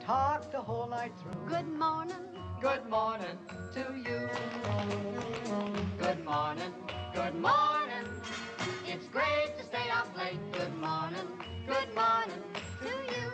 talk the whole night through. Good morning. Good morning to you. Good morning, good morning. It's great to stay up late. Good morning To you.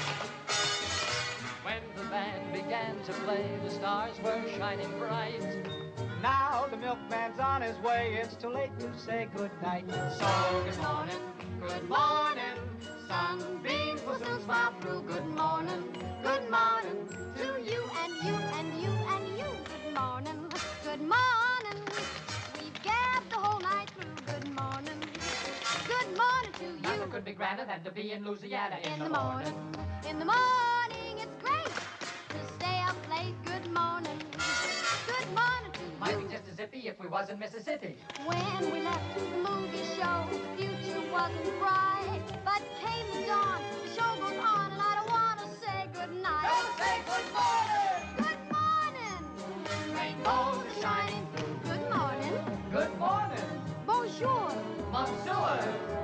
When the band began to play, the stars were shining bright. Now the milkman's on his way. It's too late to say good night. So good morning, good morning. Sunbeams will soon smile through. Good morning To you and you and you and you. Good morning. Good morning. We've gabbed the whole night through. Good morning. Good morning to you. Nothing could be grander than to be in Louisiana In the morning. In the morning, it's great to stay up late. Good morning. Good morning to Might you. be just as iffy if we was in Mississippi. When we left the movie show, the future wasn't bright. But came the dawn, the show goes on, and I don't want to say good night. Don't say good morning! Good morning. rainbows are shining through. Good morning. Good morning, Bonjour. Monsieur.